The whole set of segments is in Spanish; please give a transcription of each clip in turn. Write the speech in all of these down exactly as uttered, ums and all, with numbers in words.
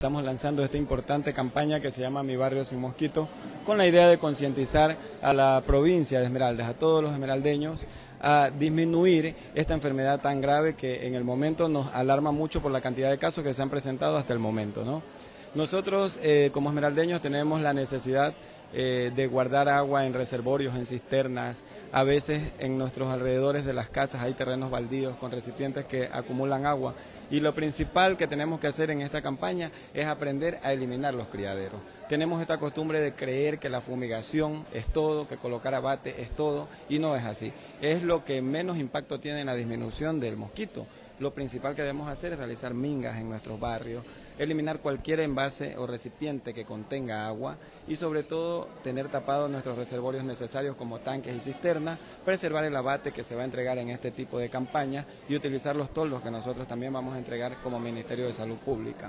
Estamos lanzando esta importante campaña que se llama Mi Barrio Sin Mosquito, con la idea de concientizar a la provincia de Esmeraldas, a todos los esmeraldeños, a disminuir esta enfermedad tan grave que en el momento nos alarma mucho por la cantidad de casos que se han presentado hasta el momento, ¿no? Nosotros eh, como esmeraldeños tenemos la necesidad eh, de guardar agua en reservorios, en cisternas. A veces en nuestros alrededores de las casas hay terrenos baldíos con recipientes que acumulan agua. Y lo principal que tenemos que hacer en esta campaña es aprender a eliminar los criaderos. Tenemos esta costumbre de creer que la fumigación es todo, que colocar abate es todo, y no es así. Es lo que menos impacto tiene en la disminución del mosquito. Lo principal que debemos hacer es realizar mingas en nuestros barrios, eliminar cualquier envase o recipiente que contenga agua y sobre todo tener tapados nuestros reservorios necesarios como tanques y cisternas, preservar el abate que se va a entregar en este tipo de campaña y utilizar los toldos que nosotros también vamos a entregar como Ministerio de Salud Pública.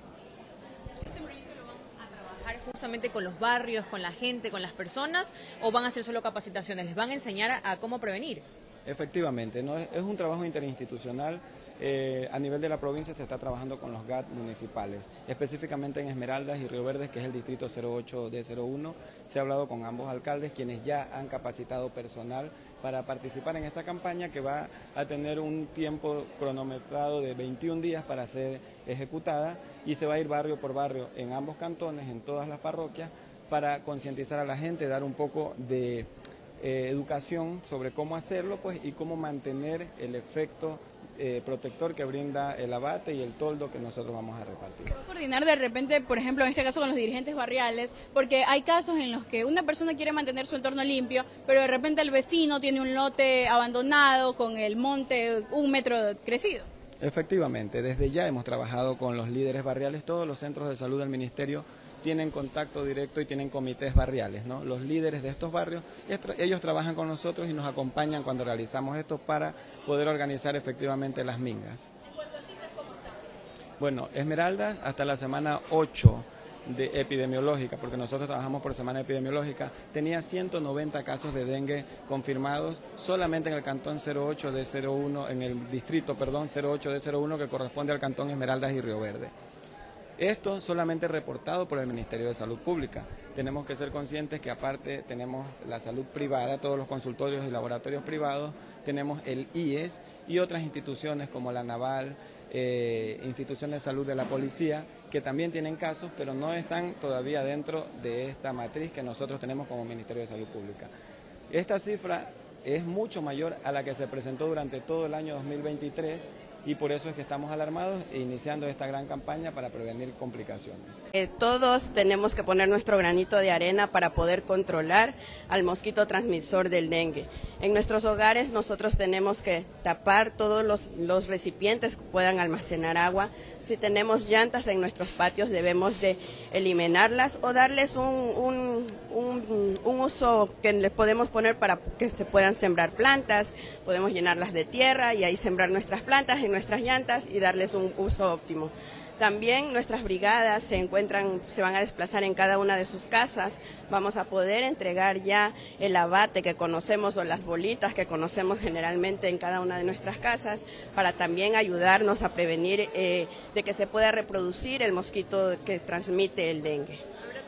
¿Ese proyecto lo van a trabajar justamente con los barrios, con la gente, con las personas, o van a hacer solo capacitaciones? ¿Les van a enseñar a, a cómo prevenir? Efectivamente, ¿no? Es un trabajo interinstitucional. Eh, a nivel de la provincia se está trabajando con los G A T municipales, específicamente en Esmeraldas y Río Verde, que es el distrito cero ocho D cero uno. Se ha hablado con ambos alcaldes, quienes ya han capacitado personal para participar en esta campaña, que va a tener un tiempo cronometrado de veintiún días para ser ejecutada, y se va a ir barrio por barrio en ambos cantones, en todas las parroquias, para concientizar a la gente, dar un poco de eh, educación sobre cómo hacerlo, pues, y cómo mantener el efecto Eh, protector que brinda el abate y el toldo que nosotros vamos a repartir. ¿Se va a coordinar de repente, por ejemplo, en este caso con los dirigentes barriales? Porque hay casos en los que una persona quiere mantener su entorno limpio, pero de repente el vecino tiene un lote abandonado con el monte un metro crecido. Efectivamente, desde ya hemos trabajado con los líderes barriales. Todos los centros de salud del Ministerio tienen contacto directo y tienen comités barriales, ¿no? Los líderes de estos barrios, ellos trabajan con nosotros y nos acompañan cuando realizamos esto para poder organizar efectivamente las mingas. ¿En cuanto a cifras, cómo están? Bueno, Esmeraldas hasta la semana ocho de epidemiológica, porque nosotros trabajamos por semana epidemiológica, tenía ciento noventa casos de dengue confirmados solamente en el cantón cero ocho D cero uno, en el distrito, perdón, cero ocho D cero uno, que corresponde al cantón Esmeraldas y Río Verde. Esto solamente reportado por el Ministerio de Salud Pública. Tenemos que ser conscientes que aparte tenemos la salud privada, todos los consultorios y laboratorios privados, tenemos el I E S y otras instituciones como la Naval, eh, instituciones de salud de la policía, que también tienen casos, pero no están todavía dentro de esta matriz que nosotros tenemos como Ministerio de Salud Pública. Esta cifra es mucho mayor a la que se presentó durante todo el año dos mil veintitrés, y por eso es que estamos alarmados e iniciando esta gran campaña para prevenir complicaciones. Eh, todos tenemos que poner nuestro granito de arena para poder controlar al mosquito transmisor del dengue. En nuestros hogares nosotros tenemos que tapar todos los, los recipientes que puedan almacenar agua. Si tenemos llantas en nuestros patios debemos de eliminarlas o darles un, un, un, un uso que les podemos poner para que se puedan sembrar plantas. Podemos llenarlas de tierra y ahí sembrar nuestras plantas en nuestras llantas y darles un uso óptimo. También nuestras brigadas se encuentran, se van a desplazar en cada una de sus casas. Vamos a poder entregar ya el abate que conocemos o las bolitas que conocemos generalmente en cada una de nuestras casas, para también ayudarnos a prevenir eh, de que se pueda reproducir el mosquito que transmite el dengue.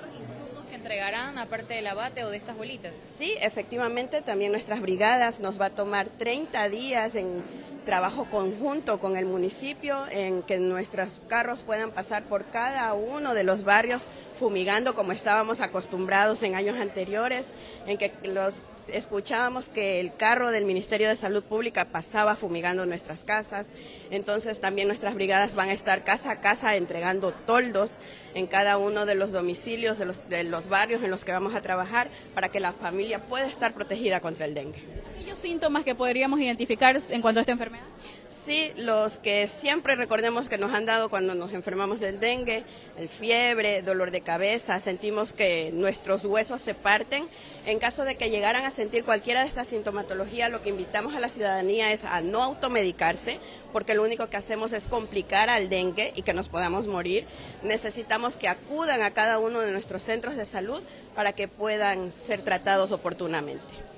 ¿Entregarán aparte del abate o de estas bolitas? Sí, efectivamente, también nuestras brigadas nos va a tomar treinta días en trabajo conjunto con el municipio, en que nuestros carros puedan pasar por cada uno de los barrios fumigando como estábamos acostumbrados en años anteriores, en que los escuchábamos que el carro del Ministerio de Salud Pública pasaba fumigando nuestras casas. Entonces también nuestras brigadas van a estar casa a casa entregando toldos en cada uno de los domicilios de los, de los barrios en los que vamos a trabajar, para que la familia pueda estar protegida contra el dengue. ¿Aquellos síntomas que podríamos identificar en cuanto a esta enfermedad? Sí, los que siempre recordemos que nos han dado cuando nos enfermamos del dengue: el fiebre, dolor de cabeza, sentimos que nuestros huesos se parten. En caso de que llegaran a sentir cualquiera de estas sintomatologías, lo que invitamos a la ciudadanía es a no automedicarse, porque lo único que hacemos es complicar al dengue y que nos podamos morir. Necesitamos que acudan a cada uno de nuestros centros de salud para que puedan ser tratados oportunamente.